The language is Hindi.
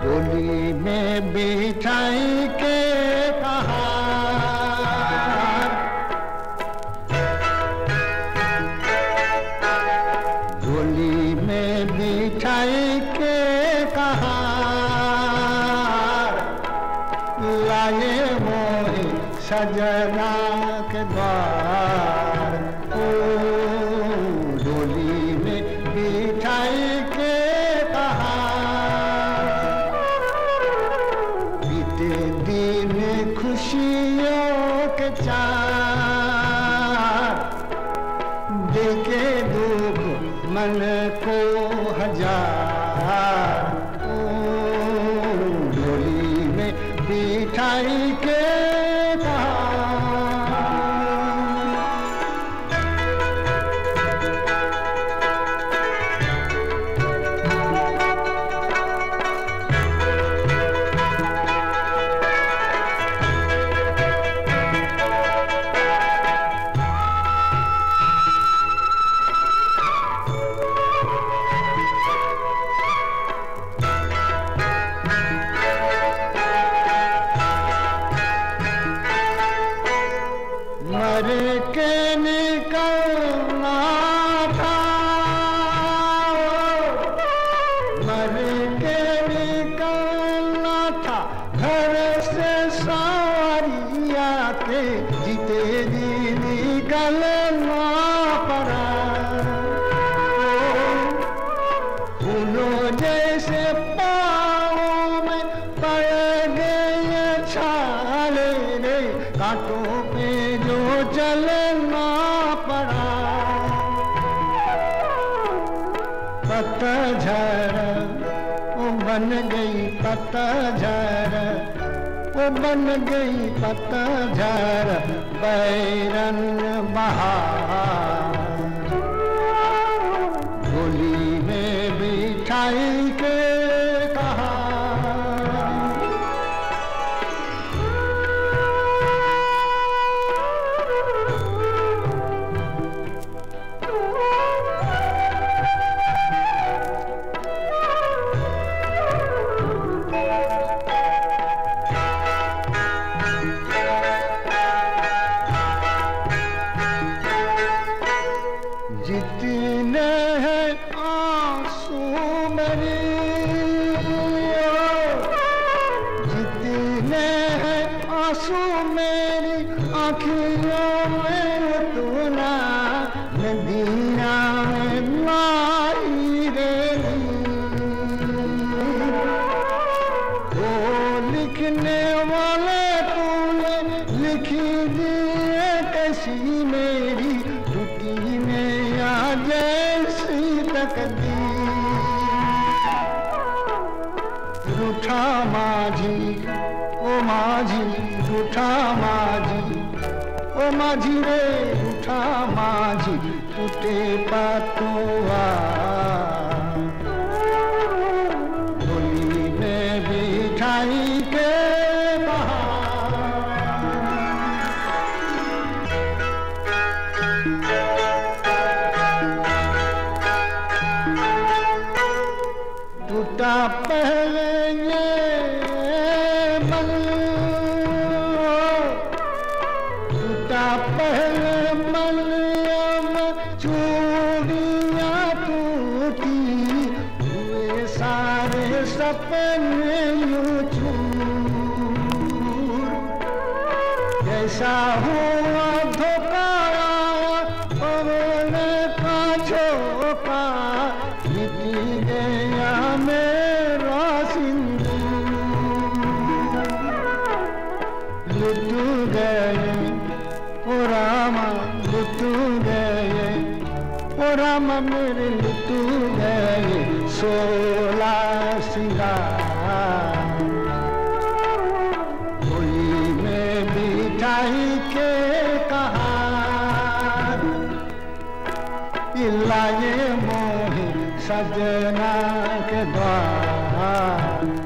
डोली में बिठाई के कहार, डोली में बिठाई के कहार, लाए मोहे सजना के द्वार। ओ डोली में बिठाई के कहार, बीते दिन खुशियों के चार, देखे दुख मन को हजार। ओ डोली में बिठाई के मर के निकलना था, मर के निकलना था घर से सारिया के, जीते जी निकलना पड़ा। फूलों जैसे पाँव में पड़ गए छाले रे, कांटों पे जो चलना पड़ा। पतझड़ वो बन गई पतझड़, वो बन गई पतझड़ बैरन बहार। डोली में बिठाई के जितने हैं आंसू मेरी, जितने हैं आंसू मेरी आँखियों में उतना, नदिया में लाई रे। वो लिखने वाले तूने लिखी दिए कैसी मेरी टूटी में जैसी तकदीर। रूठा माझी ओ माझी, रूठा माझी ओ माझी रे, रूठा माझी टूटे पतुआ। डोली में बिठाई के टूटा पहले ये मन, टूटा पहले मन में चूड़ियाँ टूटी, हुए सारे सपने यूं चूर। जैसा हुआ धोखा पवन का झोंका, मिटी गया मेरा सिंदूर। लुट गए ओ रामा, लुट गए ओ रामा मेरे, लुट गए 16 सिंगार। डोली में बिठाई के कहार, लाए मोहे सजना के द्वार।